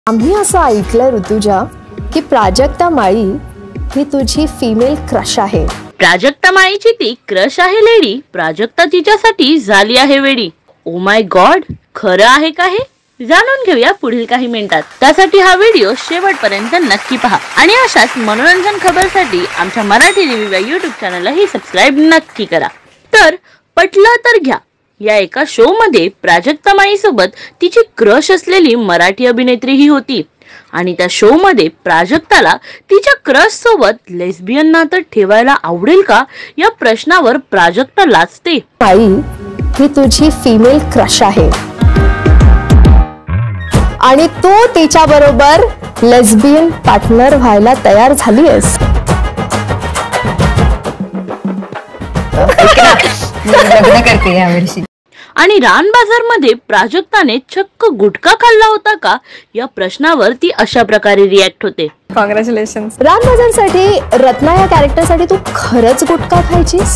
आम्ही असं ऐकलंय ऋतुजा की प्राजक्ता माळी ही तुझी फिमेल क्रश आहे। प्राजक्ता माळीची ती क्रश आहे लेडी। प्राजक्ता तिच्यासाठी झाली आहे वेडी। ओ माय गॉड, खरं आहे का हे? जाणून घेऊया पुढील काही मिनिटात। त्यासाठी हा व्हिडिओ शेवटपर्यंत नक्की पहा आणि अशाच मनोरंजन खबरसाठी आमच्या मराठी रिव्ह्यू या YouTube चॅनललाही सबस्क्राइब नक्की करा। तर पटलं तर घ्या या एका शो मध्ये प्राजक्ता माळी सोबत तिची क्रश असलेली मराठी अभिनेत्री ही होती आणि त्या शो मध्ये प्राजक्ताला तिच्या क्रश सोबत लेस्बियन नातं ठेवायला आवडेल का या प्रश्नावर प्राजक्ता लाजते। माळी ही तुझी फिमेल क्रश आहे आणि तू तिच्या बरोबर लेस्बियन पार्टनर व्हायला तयार झाली आहेस। लग्न करते यावर्षी। आणि रान बाजार मध्ये प्राजक्ताने चक्क गुटखा खाल्ला होता का या प्रश्नावर ती अशा प्रकारे रिॲक्ट होते। कॉंग्रॅच्युलेशन्स। रान बाजार साठी रत्ना या कॅरेक्टर साठी तू खरंच गुटखा खायचीस?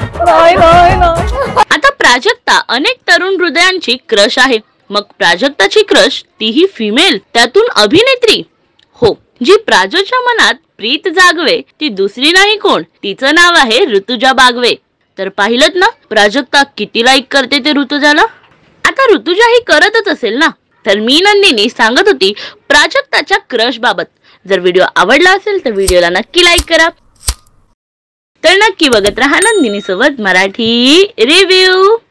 आता प्राजक्ता अनेक तरुण हृदयांची क्रश आहे। मग प्राजक्ताची क्रश तीही फिमेल, त्यातून अभिनेत्री। हो, जी प्राजूच्या मनात प्रीत जागवे ती दुसरी नाही कोण, तिचं नाव आहे ऋतुजा बागवे। तर पाहिलत ना प्राजक्ता किती लाईक करते ते ऋतुजाला। आता ऋतुजा ही करतच असेल ना। तर मी नंदिनी सांगत होती प्राजक्ताच्या क्रश बाबत। जर व्हिडिओ आवडला असेल तर व्हिडिओला नक्की लाईक करा। तर नक्की बघत रहा नंदिनी सोबत मराठी रिव्ह्यू।